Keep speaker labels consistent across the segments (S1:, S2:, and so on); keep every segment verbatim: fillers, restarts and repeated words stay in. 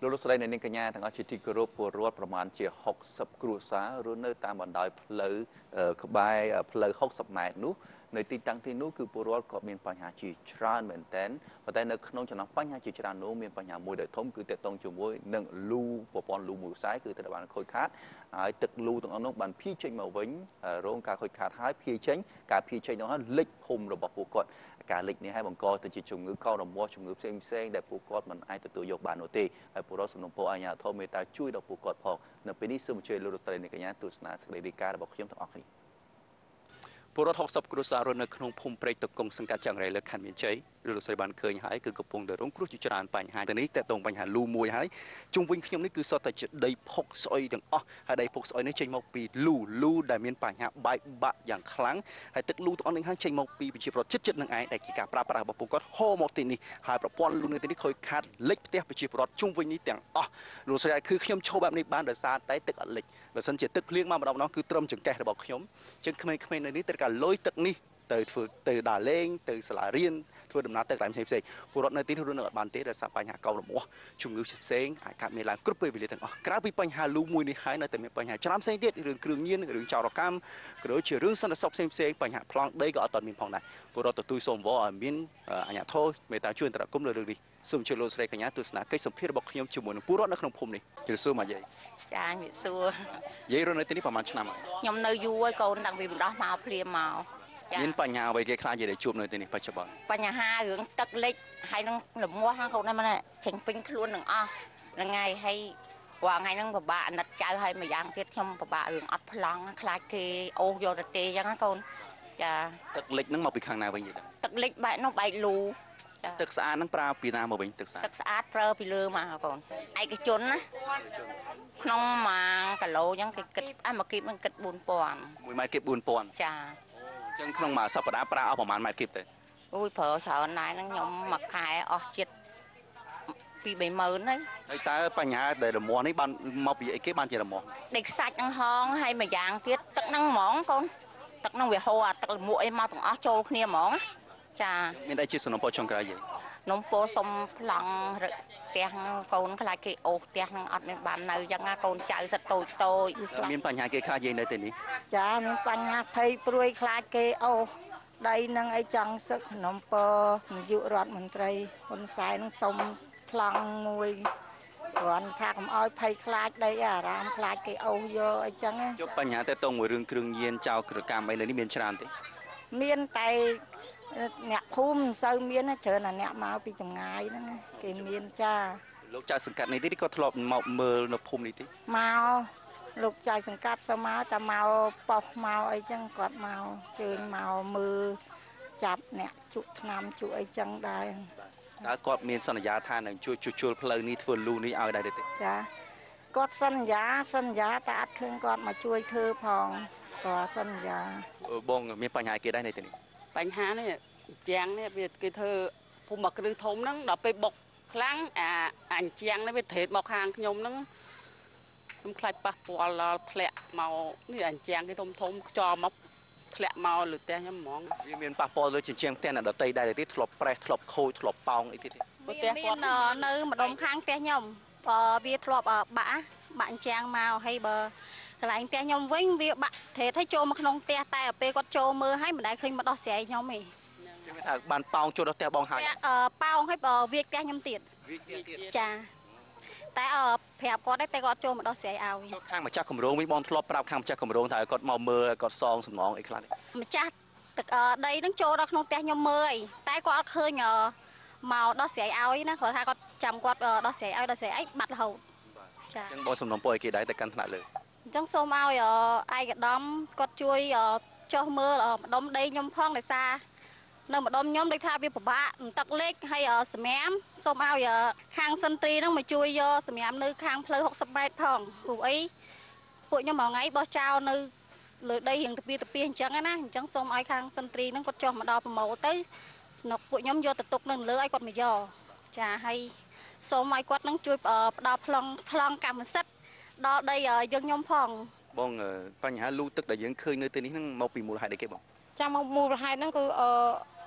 S1: លោកលោកស្រីនៅនាងកញ្ញាទាំងអស់ជាទីគោរពពលរដ្ឋប្រមាណជាហុកសិបគ្រួសាររស់នៅតាមបណ្ដោយផ្លូវក្បែរផ្លូវហុកសិបម៉ែត្រនោះនៅទីតាំងទីនោះគឺពលរដ្ឋក៏មានបញ្ហាជាច្រើនមែនទែនប៉ុន្តែនៅក្នុងចំណោមបញ្ហាជាច្រើននោះមានបញ្ហាមួយដែលធំគឺទាក់ទងជាមួយនឹងលូប្រព័ន្ធលូមួយខ្សែគឺត្រូវបានខូចខាតហើយទឹកលូទាំងអស់នោះបានភាយចេញមកវិញរងការខូចខាតហើយភាយចេញការភាយចេញនោះលិចភូមិរបស់ពួកគាត់ការលិចនេះហើយបង្កទៅជាជំងឺកោររមាស់ជំងឺផ្សេងផ្សេងដែលពួកគាត់មិនអាចទទួលយកបាននោះទេហើយពលរដ្ឋសំណូមពរអាជ្ញាធរមេត្តាជួយដល់ពួកគាត់ផងនៅពេលនេះសូមអញ្ជើញលោកលោកស្រីអ្នកកញ្ញាទស្សនាសេចក្តីរាយការណ៍របស់ខ្ញុំទាំងអស់គ្នាពលរដ្ឋហុកសិបគ្រួសាររស់នៅក្នុងភូមិព្រែកតកុងសង្កាត់ចង្រៃលើខណ្ឌមានជ័យលោកលោកស្រីបានឃើញហើយគឺកំពុងតែរងគ្រោះជាច្រើនបញ្ហាទៅនេះតើតងបញ្ហាលូមួយហើយជុំវិញខ្ញុំនេះគឺសុទ្ធតែជាដីផុកស្អុយទាំងអស់ហើយដីផុកស្អុយនេះចេញមកពីលូលូដែលមានបញ្ហាបែកបាក់យ៉ាងខ្លាំងហើយទឹកលូទាំងអស់នេះហើយចេញមកពីប្រជាពលរដ្ឋជិតជិតនឹងឯងដែលជាការប្រើប្រាស់របស់ពួកគាត់ហូរមកទីនេះហើយប្រព័ន្ធលូនៅទីនេះខូចខាតលិចផ្ទះប្រជាពលរដ្ឋជុំវិញនេះទាំងអស់លោកស្រីគឺខ្ញុំឈោបែបនេះបានដោយសារតែទឹកអត់លិចបើសិនជាទឹកភ្លៀងមកម្ដងម្ដងគឺត្រឹមចង្កេះរបស់ខ្ញុំចឹងក្មេងៗនៅនេះត្រូវការលុយទឹកនេះទៅធ្វើទៅដើរលេងទៅសាលារៀនធ្វើដំណើរទៅកន្លែងផ្សេងផ្សេងពលរដ្ឋនៅទីនោះរស់នៅអត់បានទេដោយសារបញ្ហាកោររមាស់ជំងឺផ្សេងអាចកើតមានឡើងគ្រប់ពេលវេលាទាំងអស់ក្រៅពីបញ្ហាលូមួយនេះហើយនៅតែមានបញ្ហាច្រើនផ្សេងទៀតរឿងគ្រឿងញៀនរឿងចោរកម្មក៏ដូចជារឿងសន្តិសុខផ្សេងផ្សេងបញ្ហាប្លង់ដីក៏អត់ទាន់មានផងដែរពលរដ្ឋទទួលសូមវល់ឲ្យមានអាជ្ញាធរមេត្តាជួយអន្តរាគមន៍លើរឿងនេះសូមជួយលោកស្រីកញ្ញាទស្សនាកិច្ចសម្ភាររបស់ខ្ញុំជាមួយនឹងពលរដ្ឋនៅក្នុងភូមិនេះជម្រាបសួរមកយាយ
S2: ចាជំរាបសួរ
S1: យាយរស់នៅទីនេះប្រហែលឆ្នាំហើយ
S2: ខ្ញុំនៅយូរហើយកូនតាំងពីម្ដងមកព្រាមមក
S1: មានបញ្ហាអ្វីគេខ្លាចយាយដែលជួបនៅទីនេះបច្ចុប្បន្ន
S2: បញ្ហារឿងទឹកលិចហើយនឹងលមាស់កូនហ្នឹងមិនចេញពេញខ្លួននឹងអស់ហ្នឹងហើយហើយរាល់ថ្ងៃហ្នឹងពិបាកអាណិតចៅហើយម្យ៉ាងទៀតខ្ញុំពិបាករឿងអត់ប្លង់ខ្លាចគេអូសយកទៅទេអញ្ចឹងណាកូនចា
S1: ទឹកលិចហ្នឹងមកពីខាងណាវិញយាយ
S2: ទឹកលិចបែកនោះបែកលូ
S1: ទឹកស្អាតហ្នឹងប្រើពីណាមកវិញទឹកស្អាត
S2: ទឹកស្អាតប្រើពីលើមកកូនឯកជនណាក្នុងមួយគីឡូអញ្ចឹងគេគិតអាមួយគីបហ្នឹងគិតបួនពាន់
S1: មួយម៉ែត្រគីបបួនពាន់
S2: ចា
S1: អញ្ចឹងក្នុងមួយសប្តាហ៍ប្រើអស់ប្រហែលម៉ែត្រគីបទៅ
S2: អូយប្រើច្រើនណាស់ហ្នឹងខ្ញុំមួយខែអស់ចិត្តពីបីម៉ឺនហើយ
S1: ហើយតើបញ្ហាដែលរមាស់នេះបានមកពីអីគេបានជារមាស់
S2: ដេកសាច់ហ្នឹងហងហើយមួយយ៉ាងទៀតទឹកហ្នឹងហ្មងកូនទឹកហ្នឹងវាហូរអាទឹកលមួកអីមកទាំងអស់ចូលគ្នាហ្មងចា
S1: មានអីជាសំណពរចុងក្រោយយើង
S2: នំពោសុំប្លង់រឹកផ្ទះកូនខ្លាចគេអូសផ្ទះហ្នឹងអត់មានបាននៅអញ្ចឹងណាកូនចៅសិតតូចតូច
S1: មានបញ្ហាគេខ្លាចយើងនៅទីនេះ
S2: ចាមានបញ្ហាភ័យព្រួយខ្លាចគេអូសដីនឹងអីចង់សឹកនំពោនាយករដ្ឋមន្ត្រីហ៊ុនសែននឹងសុំប្លង់មួយគ្រាន់ថាកុំឲ្យភ័យខ្លាចដីអារាមខ្លាចគេអូសយកអីចឹងណា
S1: ជួបបញ្ហាទៅតងមួយរឿងគ្រឿងញៀនចោលក្រកម្មអីលើនេះមានច្រើនទេ
S2: មានតែអ្នកភូមិមិនសូវមានច្រើនតែអ្នកមកពីចម្ងាយហ្នឹងគេមានចា
S1: លោកចៅសង្កាត់នេះទីក៏ធ្លាប់មកមើលនៅភូមិនេះទី
S2: មកលោកចៅសង្កាត់សូមមកតែមកប៉ោះមកអីចឹងគាត់មកជើញមកមើលចាប់អ្នកជក់ថ្នាំជក់អីចឹងដែរ
S1: តើគាត់មានសន្យាថានឹងជួយជួសជុលផ្លូវនេះធ្វើលូនេះឲ្យដែរទេ
S2: ចាគាត់សន្យាសន្យាតែអត់ឃើញគាត់មកជួយធ្វើផងគាត់សន្យា
S1: បងមានបញ្ហាគេដែរនៅទីនេះ
S3: បញ្ហានេះជាងនេះវាគេធ្វើភូមិមកគ្រឹះធំហ្នឹងដល់ពេលបុកខ្លាំងអាអញ្ជាងនេះវាត្រេតមកខាងខ្ញុំហ្នឹងខ្ញុំខ្លាចប៉ះពាល់ដល់ធ្លាក់មកនេះអញ្ជាងគេធំធំខ្យល់មកធ្លាក់មកលើផ្ទះខ្ញុំហ្មង
S1: វាមានប៉ះពាល់លើជញ្ជាំងផ្ទះអ្នកដទៃដែរទេធ្លាប់ប្រេះធ្លាប់ខូចធ្លាប់ប៉ោងអីទៀតទេ
S4: ផ្ទះគាត់នៅម្ដុំខាងផ្ទះខ្ញុំបើវាធ្លាប់បាក់បាក់អញ្ជាងមកហើយបើកន្លែងផ្ទះខ្ញុំវិញវាបាក់ត្រេតឲ្យចូលមកក្នុងផ្ទះតែពេលគាត់ចូលមើលឲ្យមិនដែលឃើញមកដោះស្រាយខ្ញុំទេ
S1: ចឹងថាបានប៉ោងចូលដល់ផ្ទះបងហើយ
S4: ប៉ោងឲ្យវាផ្ទះខ្ញុំទៀត
S1: វាទៀតទៀត
S4: ចាតែប្រាប់គាត់តែគាត់ចូលមកដោះស្រាយឲ្យ
S1: ចូលខាងម្ចាស់គម្រោងវិញបងធ្លាប់ប្រាប់ខាងម្ចាស់គម្រោងថាគាត់មកមើលគាត់សងសំណងអីខ្លះទេ
S4: ម្ចាស់ទឹកដីហ្នឹងចូលដល់ក្នុងផ្ទះខ្ញុំមើលតែគាត់អត់ឃើញមកដោះស្រាយឲ្យណាគាត់ថាគាត់ចាំគាត់ដោះស្រាយឲ្យដោះស្រាយអីបាត់រហូត
S1: ចាអញ្ចឹងបងសំណងពរឲ្យគេដែរទៅកាន់ថ្នាក់លើ
S4: អញ្ចឹងសូមឲ្យឯកឧត្តមគាត់ជួយចុះមើលម្ដុំដីខ្ញុំផងដោយសារនៅម្ដុំខ្ញុំដូចថាវាពិបាកទឹកលិចហើយសម្រាមសូមឲ្យខាងសិនត្រីហ្នឹងមកជួយយកសម្រាមនៅខាងផ្លូវហុកសិបម៉ែត្រផងព្រោះអីពួកខ្ញុំមួយថ្ងៃបោះចោលនៅលើដីរៀងទៅពីទៅពីអញ្ចឹងណាអញ្ចឹងសូមឲ្យខាងសិនត្រីហ្នឹងគាត់ចុះមកដល់ប្រមូលទៅស្នុកពួកខ្ញុំយកទៅទុកនៅលើឲ្យគាត់មកយកចាហើយសូមឲ្យគាត់នឹងជួយផ្ដល់ប្លង់ថ្លង់កម្មសិទ្ធិដល់ដីយើងខ្ញុំផង
S1: បងបញ្ហាលូទឹកដែលយើងឃើញនៅទីនេះហ្នឹងមកពីមូលហេតុអីគេបង
S5: ចាំមកមូលហេតុហ្នឹងគឺអឺ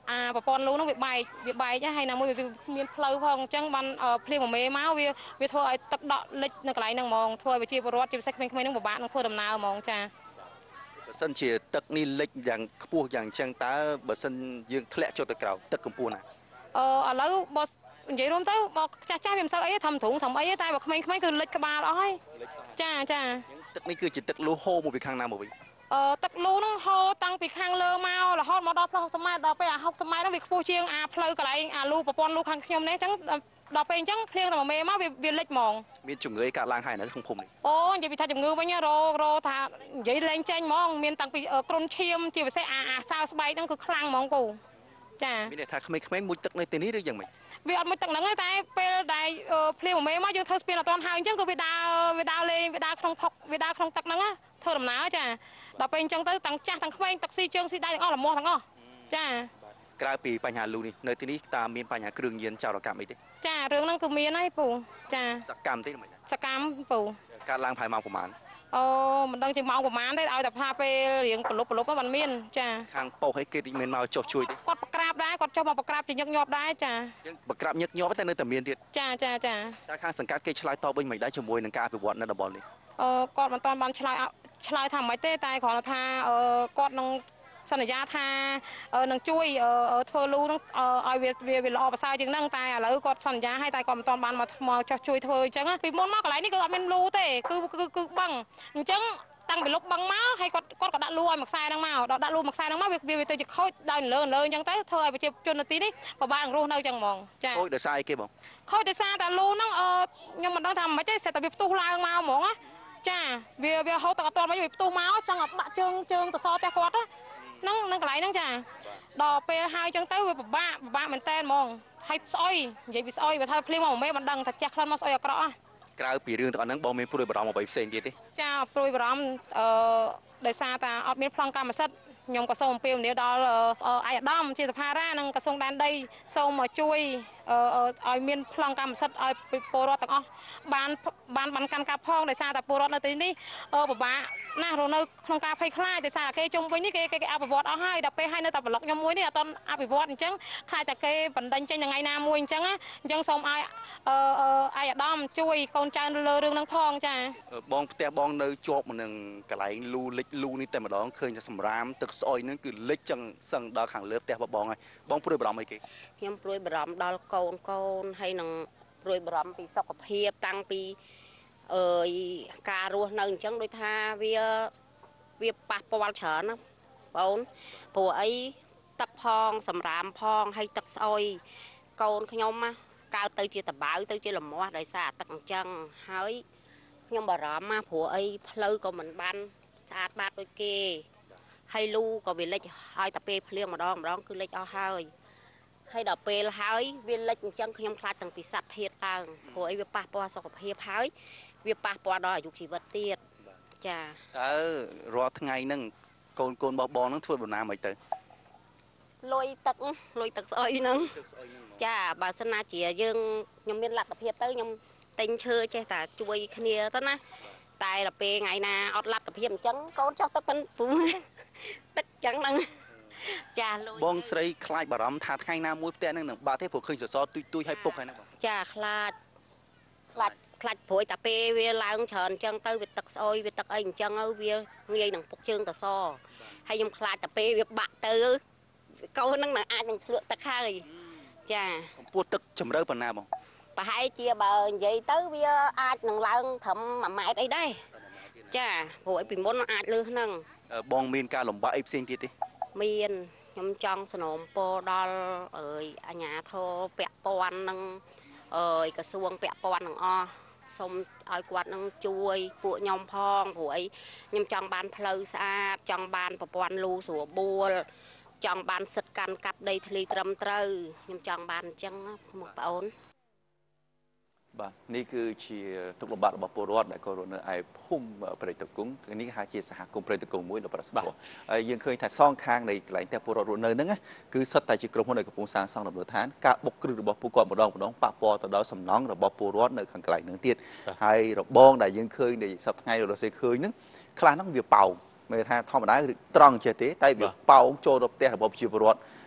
S5: អាប្រព័ន្ធលូនោះវាបែកវាបែកហើយណាមួយវាមានផ្លូវផងអញ្ចឹងបានភ្លៀងមួយមេមកវាវាធ្វើឲ្យទឹកដក់លិចនៅកន្លែងហ្នឹងហ្មងធ្វើឲ្យប្រជាពលរដ្ឋជាពិសេសក្មេងៗហ្នឹងពិបាកនឹងធ្វើដំណើរហ្មងចា
S1: បើសិនជាទឹកនេះលិចយ៉ាងខ្ពស់យ៉ាងអញ្ចឹងតើបើសិនយើងធ្លាក់ចុះទៅក្រោមទឹកកម្ពស់ណា
S5: អឺឥឡូវបើនិយាយរួមទៅបើចាស់ចាស់វាមិនសូវអីធំទ្រូងធំអីតែបើក្មេងៗគឺលិចក្បាលអស់ហើយចាចា
S1: ទឹកនេះគឺជាទឹកលូហូរមកពីខាងណាមកវិញ
S5: អឺទឹកលូហ្នឹងហូរតាំងពីខាងលើមករហូតមកដល់ផ្លូវហុកសិបម៉ែត្រដល់ពេលអាហុកសិបម៉ែត្រហ្នឹងវាខ្ពស់ជាងអាផ្លូវកន្លែងអាលូប្រព័ន្ធលូខាងខ្ញុំនេះអញ្ចឹងដល់ពេលអញ្ចឹងភ្លៀងតែមួយមេមកវាវាលិចហ្មង
S1: មានជំងឺកាត់ឡើងហើយនៅក្នុងភូមិនេះ
S5: អូនិយាយពីថាជំងឺវិញររថានិយាយលេងចេញហ្មងមានតាំងពីគ្រុនឈាមជាពិសេសអាអាសើស្បែកហ្នឹងគឺខ្លាំងហ្មងពូចា
S1: មានន័យថាក្មេងៗមុជទឹកនៅទីនេះឬយ៉ាងម៉េច
S5: វាអត់មុជទឹកហ្នឹងទេតែពេលដែលភ្លៀងមួយមេមកយើងធ្វើស្ពានអត់ទាន់ហើយអញ្ចឹងគឺវាដើរវាដើរលេងវាដើរក្នុងផុកវាដើរក្នុងទឹកហ្នឹងធ្វើដំណើរចាដល់ពេលអញ្ចឹងទៅទាំងចាស់ទាំងក្មេងទឹកស៊ីជើងស៊ីដៃទាំងអស់លមាស់ទាំងអស់ចា
S1: ក្រៅពីបញ្ហាលូនេះនៅទីនេះតើមានបញ្ហាគ្រឿងញៀនចោរកម្មអីទេ
S5: ចារឿងហ្នឹងគឺមានហើយពូចា
S1: សកម្មទេមិន
S5: សកម្មពូ
S1: កើតឡើងប្រហែលម៉ោងប្រហែល
S5: អូមិនដឹងជាម៉ោងប្រហែលទេឲ្យតែថាពេលរៀងប្រលប់ប្រលប់ហ្នឹងមានចា
S1: ខាងប៉ុស្តិ៍ឲ្យគេតិចមិនមកចុះជួយទេ
S5: គាត់ប្រក្រាបដែរគាត់ចុះមកប្រក្រាបជាញឹកញាប់ដែរចា
S1: អញ្ចឹងប្រក្រាបញឹកញាប់តែនៅតែមានទៀត
S5: ចាចាចា
S1: តែខាងសង្កាត់គេឆ្លើយតបវិញមិនដែរជាមួយនឹងការអភិវឌ្ឍនៅតំបន់នេះ
S5: អឺគាត់មិនទាន់បានឆ្លើយឆ្លើយថាមិនទេតែគ្រាន់តែថាគាត់នឹងសន្យាថានឹងជួយធ្វើលូនឹងឲ្យវាវាល្អប្រសើរជាងហ្នឹងតែឥឡូវគាត់សន្យាឲ្យតែគាត់មិនទាន់បានមកមកចោះជួយធ្វើអញ្ចឹងពីមុនមកកន្លែងនេះគឺអត់មានលូទេគឺគឺគឺបឹងអញ្ចឹងតាំងពីលុបបឹងមកហើយគាត់គាត់ក៏ដាក់លូឲ្យមួយខ្សែហ្នឹងមកដល់ដាក់លូមួយខ្សែហ្នឹងមកវាវាទៅជាខូចដោយលើលើអញ្ចឹងទៅធ្វើឲ្យប្រជាជននៅទីនេះពិបាករស់នៅអញ្ចឹងហ្មង
S1: ចាខូចដោយសារអីគេបង
S5: ខូចដោយសារតែលូហ្នឹងខ្ញុំមិនដឹងថាមិនទេស្ទើរតែវាផ្ទុះឡើងមកហ្មងណាចាវាវាហូរទឹកអត់ទាន់មកវាផ្ទុះមកចង់ដាក់ជើងជើងទៅសផ្ទះគាត់ហ្នឹងហ្នឹងកន្លែងហ្នឹងចាដល់ពេលហើយអញ្ចឹងទៅវាពិបាកពិបាកមែនតើហ្មងហើយស្អុយនិយាយពីស្អុយបើថាភ្លៀងមកមួយមេមិនដឹងថាចេះក្លិនមកស្អុយអាក្រក់
S1: ក្រៅពីរឿងទាំងអស់ហ្នឹងបងមានព្រួយបារម្ភអ្វីផ្សេងទៀតទេ
S5: ចាព្រួយបារម្ភអឺដោយសារតែអត់មានប្លង់កម្មសិទ្ធិខ្ញុំក៏សូមអំពាវនាវដល់អាយដាមជាសភារានិងក្រសួងដែនដីសូមមកជួយឲ្យមានប្លង់កម្មសិទ្ធិឲ្យពលរដ្ឋទាំងអស់បានបានបានកាន់កាប់ផងដោយសារតែពលរដ្ឋនៅទីនេះពិបាកណាស់រស់នៅក្នុងការភ័យខ្លាចដោយសារតែគេជុំវិញនេះគេគេអភិវឌ្ឍអស់ហើយដល់ពេលហើយនៅតែប្លុកខ្ញុំមួយនេះអត់អភិវឌ្ឍអញ្ចឹងខ្លាចតែគេបណ្ដឹងចេញថ្ងៃណាមួយអញ្ចឹងអញ្ចឹងសូមឲ្យអាយដាមជួយកូនចៅលើរឿងហ្នឹងផងចា
S1: បងផ្ទះបងនៅជាប់នឹងកន្លែងលូលិចលូនេះតែម្ដងឃើញតែសម្រាមទឹកស្អុយហ្នឹងគឺលិចចឹងសឹងដល់ខាងលើផ្ទះបងហើយបងព្រួយបារម្ភអីគេ
S3: ខ្ញុំព្រួយបារម្ភដល់កូនកូនហើយនឹងព្រួយបារម្ភពីសុខភាពតាំងពីអើយការរស់នៅអញ្ចឹងដូចថាវាវាប៉ះពាល់ច្រើនណាបងព្រោះអីទឹកផងសម្រាមផងហើយទឹកស្អុយកូនខ្ញុំណាកើតទៅជាតបៅទៅជាលមាស់ដោយសារទឹកអញ្ចឹងហើយខ្ញុំបារម្ភណាព្រោះអីផ្លូវក៏មិនបានស្អាតបាតដូចគេហើយលូក៏វាលិចហើយតែពេលភ្លៀងម្ដងម្ដងគឺលិចអស់ហើយហើយដល់ពេលហើយវាលិចអញ្ចឹងខ្ញុំខ្លាចទាំងពីសត្វធាតុឡើងព្រោះអីវាប៉ះពាល់សុខភាពហើយវាប៉ះពាល់ដល់អាយុជីវិតទៀតចា
S1: តើរាល់ថ្ងៃហ្នឹងកូនកូនរបស់បងហ្នឹងធ្វើដំណើរមិនទៅ
S3: លុយទឹកលុយទឹកស្អុយហ្នឹងចាបើសិនណាជាយើងខ្ញុំមានលទ្ធភាពទៅខ្ញុំទិញឈើចេះតែជួយគ្នាទៅណាតែដល់ពេលថ្ងៃណាអត់លទ្ធភាពអញ្ចឹងកូនចោះទឹកមិនពូទឹកអញ្ចឹងហ្នឹងចាលុយ
S1: បងស្រីខ្លាចបារម្ភថាថ្ងៃណាមួយផ្ទះហ្នឹងនឹងបាក់ទេព្រោះឃើញសសរទុយទុយឲ្យពុកហើយណាបង
S3: ចាខ្លាចខ្លាចខ្លាចព្រួយតែពេលវាឡើងច្រើនអញ្ចឹងទៅវាទឹកស្អុយវាទឹកអីអញ្ចឹងទៅវាងាយនឹងពុកជើងសសរហើយខ្ញុំខ្លាចតែពេលវាបាក់ទៅកូនហ្នឹងនឹងអាចនឹងឆ្លក់ទឹកហើយចា
S1: កម្ពស់ទឹកជម្រៅប៉ុណ្ណាបង
S3: ប្រហែលជាបើនិយាយទៅវាអាចនឹងឡើងត្រឹមមួយម៉ែត្រអីដែរចាព្រោះពីមុនអាចលើសហ្នឹង
S1: បងមានការលំបាកអីផ្សេងទៀតទេ
S3: មានខ្ញុំចង់สนមពរដល់អើយអាជ្ញាធរពាក់ព័ន្ធនឹងអើយក្រសួងពាក់ព័ន្ធទាំងអស់សូមឲ្យគាត់នឹងជួយពួកខ្ញុំផងព្រោះអីខ្ញុំចង់បានផ្លូវស្អាតចង់បានប្រព័ន្ធលូស្រួលបួលចង់បានសិទ្ធិកាន់កាប់ដីធ្លីត្រឹមត្រូវខ្ញុំចង់បានអញ្ចឹងបងប្អូន
S1: បាទនេះគឺជាទុកលំបាករបស់ពលរដ្ឋដែលក៏រស់នៅឯភូមិព្រៃតកុងនេះហាក់ជាសហគមន៍ព្រៃតកុងមួយនៅប្រសិទ្ធភាពហើយយើងឃើញថាសងខាងនៃកន្លែងផ្ទះពលរដ្ឋរស់នៅហ្នឹងគឺសុទ្ធតែជាក្រុមហ៊ុនដែលកំពុងសាងសង់លំនៅឋានការបុកគ្រឹះរបស់ពួកគាត់ម្ដងម្ដងប៉ះពាល់ទៅដល់សំណង់របស់ពលរដ្ឋនៅខាងកន្លែងហ្នឹងទៀតហើយរបងដែលយើងឃើញនៃសប្តាហ៍ថ្ងៃរស់សេឃើញហ្នឹងខ្លះហ្នឹងវាប៉ោងមិនថាធម្មតាត្រង់ចេះទេតែវាប៉ោងចូលដល់ផ្ទះរបស់ប្រជាពលរដ្ឋ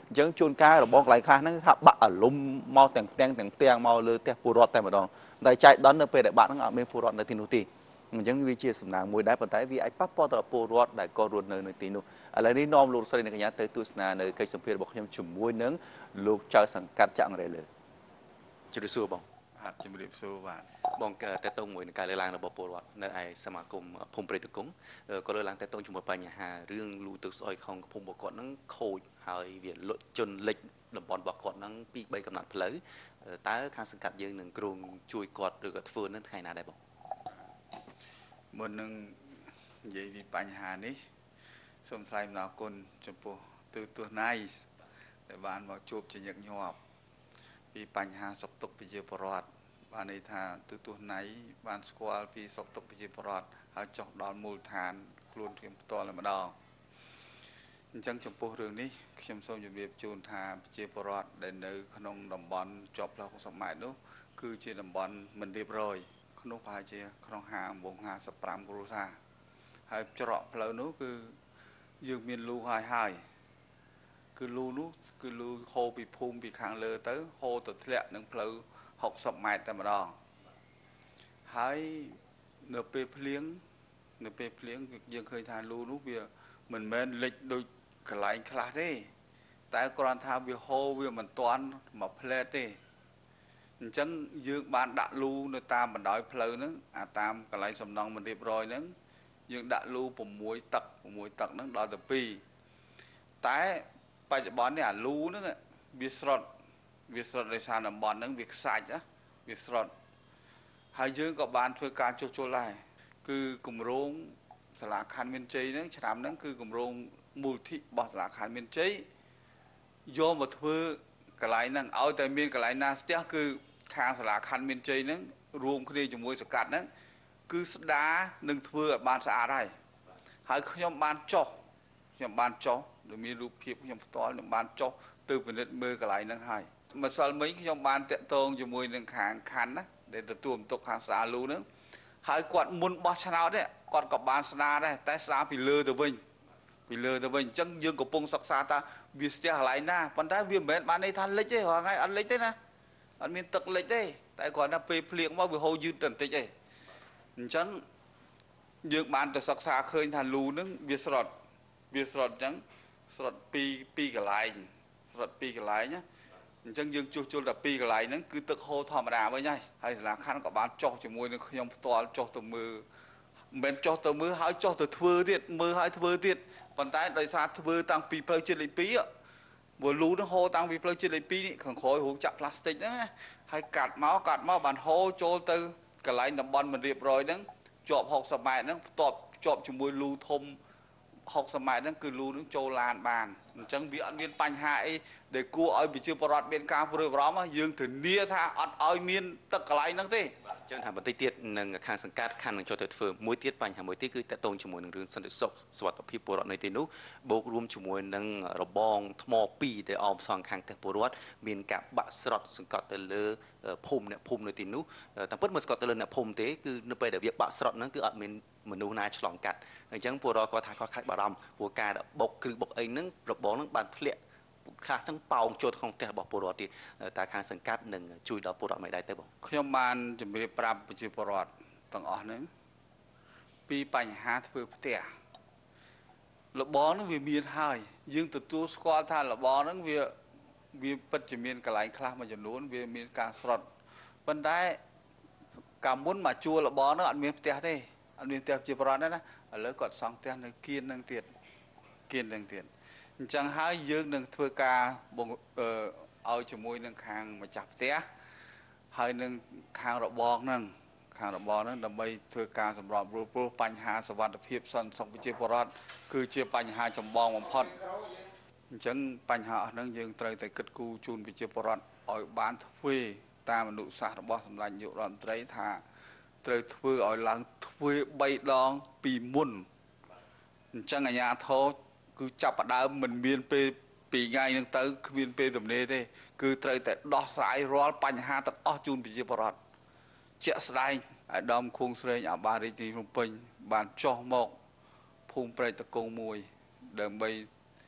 S1: អញ្ចឹងជួនកាលរបស់កន្លែងខ្លះហ្នឹងថាបាក់អាលុំមកទាំងទាំងទាំងទាំងមកលើផ្ទះពលរដ្ឋតែម្ដងតែចែកដន់នៅពេលដែលបាក់ហ្នឹងអត់មានពលរដ្ឋនៅទីនោះទេអញ្ចឹងវាជាសំណាងមួយដែរប៉ុន្តែវាអាចប៉ះពាល់ដល់ពលរដ្ឋដែលក៏រស់នៅនៅទីនោះឥឡូវនេះនាំលោកស្រីនិងកញ្ញាទៅទស្សនានៅកិច្ចសម្ភាសន៍របស់ខ្ញុំជាមួយនឹងលោកចៅសង្កាត់ចាក់រ៉េលើជម្រាបសួរបងបាទជម្រាបសួរបាទបងតេតងមួយនឹងការលើកឡើងរបស់ពលរដ្ឋនៅឯសមាគមភូមិព្រៃតកុងក៏លើកឡើងតេតងជាមួយបញ្ហារឿងលូទឹកស្អុយក្នុងភូមិរបស់គាត់ហ្នឹងខូចហើយវាលុចជន់លិចតំបន់របស់គាត់ហ្នឹងពីរបីកំណត់ផ្លូវតើខាងសង្កាត់យើងនឹងគ្រោងជួយគាត់ឬក៏ធ្វើនឹងថ្ងៃណាដែរបងមុននឹងនិយាយពីបញ្ហានេះសូមថ្លែងអំណរគុណចំពោះទូទស្សនីយដែលបានមកជួបជាញឹកញាប់ពីបញ្ហាសុខទុក្ខប្រជាពលរដ្ឋបានន័យថាទូទស្សនីយបានស្គាល់ពីសុខទុក្ខប្រជាពលរដ្ឋហើយចុះដល់មូលដ្ឋានខ្លួនខ្ញុំផ្ទាល់តែម្ដងអញ្ចឹងចំពោះរឿងនេះខ្ញុំសូមជម្រាបជូនថាប្រជាពលរដ្ឋដែលនៅក្នុងតំបន់ជាប់ផ្លូវហុកសិបម៉ែត្រនោះគឺជាតំបន់មិនរៀបរយក្នុងប្រហែលជាក្នុងហាងវងហាសិបប្រាំគ្រួសារហើយច្រកផ្លូវនោះគឺយើងមានលូហើយហើយគឺលូនោះគឺលូហូរពីភូមិពីខាងលើទៅហូរទៅធ្លាក់នឹងផ្លូវហុកសិបម៉ែត្រតែម្ដងហើយនៅពេលភ្លៀងនៅពេលភ្លៀងយើងឃើញថាលូនោះវាមិនមែនលិចដូចកន្លែងខ្លះទេតែគ្រាន់ថាវាហូរវាមិនទាន់មកផ្លែតទេអញ្ចឹងយើងបានដាក់លូនៅតាមបណ្ដោយផ្លូវហ្នឹងអាតាមកន្លែងសំណង់មិនរៀបរយហ្នឹងយើងដាក់លូ៦ទឹក6ទឹកហ្នឹងដល់ទៅពីរតែបច្ចុប្បន្ននេះអាលូហ្នឹងវាស្រត់វាស្រត់ដោយសារតំបន់ហ្នឹងវាខ្សាច់ណាវាស្រត់ហើយយើងក៏បានធ្វើការជួសជុលដែរគឺគម្រោងសាលាខណ្ឌមានជ័យហ្នឹងឆ្នាំហ្នឹងគឺគម្រោងមូលធិរបស់សាលាខណ្ឌមានជ័យយកមកធ្វើកន្លែងហ្នឹងឲ្យតែមានកន្លែងណាស្ទះគឺខាងសាលាខណ្ឌមានជ័យហ្នឹងរួមគ្នាជាមួយសកាត់ហ្នឹងគឺស្ដារនឹងធ្វើឲ្យបានស្អាតហើយហើយខ្ញុំបានចុះខ្ញុំបានចុះដែលមានរូបភាពខ្ញុំផ្ទាល់ខ្ញុំបានចុះទៅពិនិត្យមើលកន្លែងហ្នឹងហើយម្សិលមិញខ្ញុំបានតាក់ទងជាមួយនឹងខាងខណ្ឌណាដែលទទួលបន្ទុកខាងស្ដារលូហ្នឹងហើយគាត់មុនបោះឆ្នោតនេះគាត់ក៏បានស្ដារដែរតែស្ដារពីលើទៅវិញពីលើទៅវិញអញ្ចឹងយើងកំពុងសិក្សាថាវាស្ទះកន្លែងណាប៉ុន្តែវាមិនមែនបានន័យថាលិចទេរាល់ថ្ងៃអត់លិចទេណាអត់មានទឹកលិចទេតែគាត់ថាពេលភ្លៀងមកវាហូរយឺតទៅបន្តិចទេអញ្ចឹងយើងបានទៅសិក្សាឃើញថាលូហ្នឹងវាស្រត់វាស្រត់អញ្ចឹងស្រត់ពីពីកន្លែងស្រត់ពីកន្លែងណាអញ្ចឹងយើងជួសជុលតែពីកន្លែងហ្នឹងគឺទឹកហូរធម្មតាវិញហើយហើយសាលាខណ្ឌក៏បានចុះជាមួយនឹងខ្ញុំផ្ទាល់ចុះទៅមើលមិនមែនចុះទៅមើលហើយចុះទៅធ្វើទៀតមើលហើយធ្វើទៀតប៉ុន្តែដោយសារធ្វើតាំងពីផ្លូវជាតិលេខពីរព្រោះលូហ្នឹងហូរតាំងពីផ្លូវជាតិលេខពីរនេះខាងក្រោយរោងចក្រផ្លាស្ទិកហ្នឹងហើយកាត់មកកាត់មកបានហូរចូលទៅកន្លែងតំបន់មិនរៀបរយហ្នឹងជាប់ហុកសិបម៉ែត្រហ្នឹងផ្ទាប់ជាប់ជាមួយលូធំហុកសិបម៉ែត្រហ្នឹងគឺលូហ្នឹងចូលឡានបានអញ្ចឹងវាអត់មានបញ្ហាអីដែលគួរឲ្យប្រជាពលរដ្ឋមានការព្រួយបារម្ភយើងធានាថាអត់ឲ្យមានទឹកកន្លែងហ្នឹងទេអញ្ចឹងថាបន្តិចទៀតនឹងខាងសង្កាត់ខណ្ឌនឹងចូលទៅធ្វើមួយទៀតបញ្ហាមួយទៀតគឺតកតងជាមួយនឹងរឿងសន្តិសុខសុវត្ថិភាពពលរដ្ឋនៅទីនោះបូករួមជាមួយនឹងរបងថ្មពីរដែលអមសងខាងផ្ទះពលរដ្ឋមានការបាក់ស្រុតសង្កត់ទៅលើភូមិអ្នកភូមិនៅទីនោះតាមពិតមកស្កត់ទៅលើអ្នកភូមិទេគឺនៅពេលដែលវាបាក់ស្រុតហ្នឹងគឺអត់មានមនុស្សណាឆ្លងកាត់អញ្ចឹងពលរដ្ឋគាត់ថាគាត់ខ្លាចបារម្ភព្រោះការបុកគ្រឹះបុកអីហ្នឹងរបងហ្នឹងបានធ្លាក់ខ្លះទាំងប៉ោងចូលក្នុងផ្ទះរបស់ពលរដ្ឋទៀតតែខាងសង្កាត់នឹងជួយដល់ពលរដ្ឋមិនដែរទៅបងខ្ញុំបានជម្រាបប្រាប់ប្រជាពលរដ្ឋទាំងអស់ហ្នឹងពីបញ្ហាធ្វើផ្ទះរបងហ្នឹងវាមានហើយយើងទទួលស្គាល់ថារបងហ្នឹងវាវាពិតជាមានកន្លែងខ្លះមួយចំនួនវាមានការស្រុតប៉ុន្តែកាលមុនមកជួលរបងហ្នឹងអត់មានផ្ទះទេអត់មានផ្ទះជាប្រវត្តិណាឥឡូវគាត់សង់ផ្ទះនៅគៀននឹងទៀតគៀននឹងទៀតអញ្ចឹងហើយយើងនឹងធ្វើការឲ្យជាមួយនឹងខាងម្ចាស់ផ្ទះហើយនឹងខាងរបងហ្នឹងខាងរបងហ្នឹងដើម្បីធ្វើការសម្របរួលព្រោះបញ្ហាសុវត្ថិភាពសន្តិសុខប្រជាពលរដ្ឋគឺជាបញ្ហាចម្បងបំផុតអញ្ចឹងបញ្ហាអស់ហ្នឹងយើងត្រូវតែគិតគូរជូនប្រជាពលរដ្ឋឲ្យបានធ្វើតាមអនុសាសន៍របស់សម្ដេចនាយករដ្ឋមន្ត្រីថាត្រូវធ្វើឲ្យឡើងធ្វើបីដងពីមុនអញ្ចឹងអាជ្ញាធរគឺចាប់ផ្ដើមមិនមានពេលពីរថ្ងៃហ្នឹងទៅគ្មានពេលទំនេរទេគឺត្រូវតែដោះស្រាយរាល់បញ្ហាទាំងអស់ជូនប្រជាពលរដ្ឋជាក់ស្ដែងអាដាមខួងស្រេងអាបារាជទីភ្នំពេញបានចុះមកភូមិព្រែកតកុងមួយដើម្បី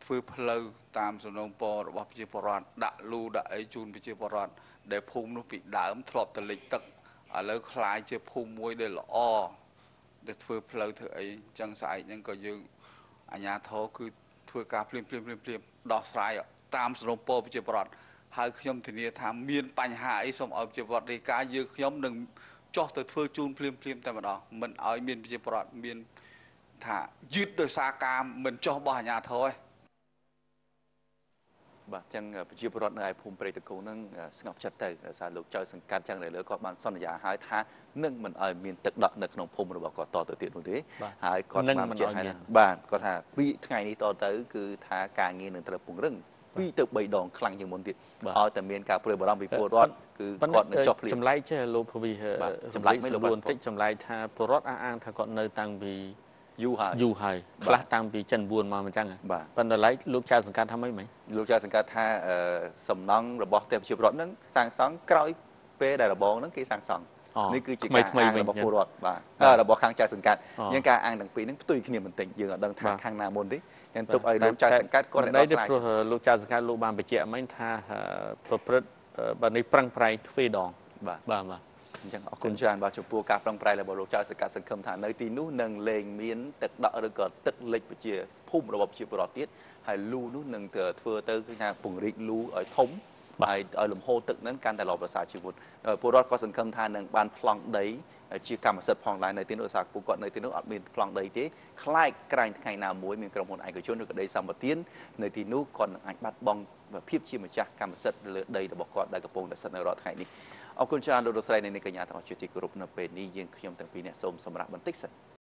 S6: ធ្វើផ្លូវតាមសំណូមពររបស់ប្រជាពលរដ្ឋដាក់លូដាក់អីជូនប្រជាពលរដ្ឋដែលភូមិនោះពីដើមធ្លាប់តែលិចទឹកឥឡូវคล้ายជាភូមិមួយដែលល្អដែលធ្វើផ្លូវធ្វើអីអញ្ចឹងស្អែកហ្នឹងក៏យើងអាជ្ញាធរគឺធ្វើការភ្លាមភ្លាមភ្លាមភ្លាមដោះស្រាយតាមសំណូមពរប្រជាពលរដ្ឋហើយខ្ញុំធានាថាមានបញ្ហាអីសូមឲ្យប្រជាពលរដ្ឋរាយការណ៍យើងខ្ញុំនឹងចោះទៅធ្វើជូនភ្លាមភ្លាមតែម្ដងមិនឲ្យមានប្រជាពលរដ្ឋមានថាយឺតដោយសារការមិនចោះរបស់អាជ្ញាធរឯង
S1: បាទចឹងប្រជាពលរដ្ឋនៅឯភូមិព្រៃតកូនហ្នឹងស្ងប់ចិត្តទៅដោយសារលោកចៅសង្កាត់ចឹងដែលលើគាត់បានសន្យាឲ្យថានឹងមិនឲ្យមានទឹកដក់នៅក្នុងភូមិរបស់គាត់តទៅទៀតនោះទេហើយគាត់បានបញ្ជាក់ថាបាទគាត់ថាពីថ្ងៃនេះតទៅគឺថាការងារនឹងត្រូវពង្រឹងពីរទៅបីដងខ្លាំងជាងមុនទៀតឲ្យតែមានការព្រួយបារម្ភពីពលរដ្ឋគឺគាត់នឹងចុះភ្លាម
S7: ចម្លែកចេះលោកភវី
S1: ចម្លែកមិនលោក
S7: បន្តិចចម្លែកថាពលរដ្ឋអះអាងថាគាត់នៅតាំងពី
S1: យូរហើយ
S7: យូរហើយខ្លះតាំងពីចិនបួនមកអញ្ចឹងប៉ុន្តែឡៃលោកចៅសង្កាត់ថាម៉េចមិញ
S1: លោកចៅសង្កាត់ថាសំណង់របស់ទេពជាពលរដ្ឋនឹងសាងសង់ក្រោយពេលដែលរបងនឹងគេសាងសង់នេះគឺជាការអាងរបស់ពលរដ្ឋបាទរបស់ខាងចៅសង្កាត់យើងការអាងទាំងពីរនឹងផ្ទុយគ្នាបន្តិចយើងអត់ដឹងថាខាងណាមុនទេយើងទុកឲ្យលោកចៅសង្កាត់គាត់
S7: ដោះស្រាយព្រោះលោកចៅសង្កាត់លោកបានបញ្ជាក់មិញថាប្រព្រឹត្តបើនេះប្រឹងប្រែងទ្វេដង
S1: បាទ
S7: បាទបាទ
S1: អញ្ចឹងអរគុណច្រើនបាទចំពោះការប្រឹងប្រែងរបស់លោកចៅសង្កាត់សង្ឃឹមថានៅទីនោះនឹងលែងមានទឹកដក់ឬក៏ទឹកលិចប្រជាភូមិរបស់ប្រជាពលរដ្ឋទៀតហើយលូនោះនឹងធ្វើទៅគឺថាពង្រីកលូឲ្យធំហើយឲ្យលំហូរទឹកហ្នឹងកាន់តែល្អប្រសើរជាងមុនពលរដ្ឋក៏សង្ឃឹមថានឹងបានប្លង់ដីជាកម្មសិទ្ធិផងដែរនៅទីនោះឧស្សាហ៍ពួកគាត់នៅទីនោះអត់មានប្លង់ដីទេខ្លាចក្រែងថ្ងៃណាមួយមានក្រុមហ៊ុនឯកជនឬក៏ដីសម្បត្តិនៅទីនោះគាត់នឹងអាចបាត់បង់ភាពជាម្ចាស់កម្មសិទ្ធិលើដីរបស់គាត់ដែលកំពុងតែស្ថិតនៅរាល់ថ្ងៃនេះអរគុណច្រើនលោកលោកស្រីនៃកញ្ញាទាំងអស់ជាទីគោរពនៅពេលនេះយើងខ្ញុំទាំងពីរអ្នកសូមសម្រាប់បន្តិចសិន